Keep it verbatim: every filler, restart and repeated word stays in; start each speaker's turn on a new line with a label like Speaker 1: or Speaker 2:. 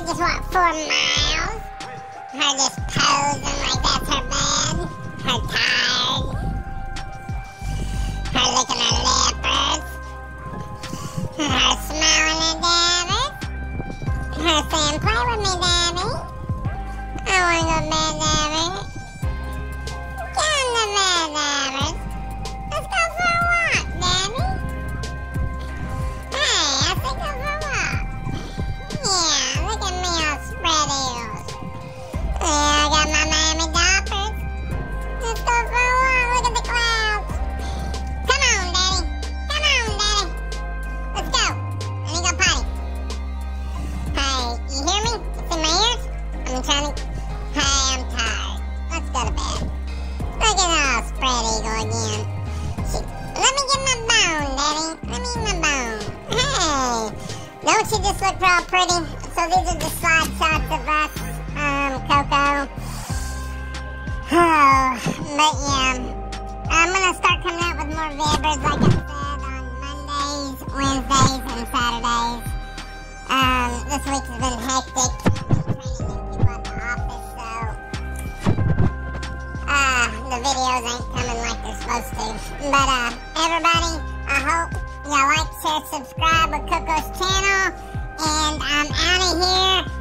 Speaker 1: just walked four miles. Her just posing like that's her bed. Her tired. Her licking her lippers. Her smiling at Daddy. Her saying, play with me, Daddy. I wanna go to bed, Daddy. Come to bed, Daddy. Let's go for a walk, Daddy. Hey, I said go for a walk. Yeah, look at me all spread eagles. Yeah, I got my Miami Dolphins. Let's go for a walk. Look at the clouds. Come on, Daddy. Come on, Daddy. Let's go. Let me go potty. Hey, you hear me? It's in my ears? I'm trying to... Hey, I'm tired. Let's go to bed. Look at all spread eagle again. She... Let me get my bone, Daddy. Let me eat my bone. Hey, don't you just look real pretty? So these are the slide shots of us, um, Coco. Oh, but yeah, I'm gonna start coming out with more Vibbers, like I said, on Mondays, Wednesdays, and Saturdays. Um, this week has been hectic. I've been training new people at the office, so uh, the videos ain't coming like they're supposed to. But uh, everybody, I hope y'all like, share, subscribe with Coco's channel, and I'm out of here.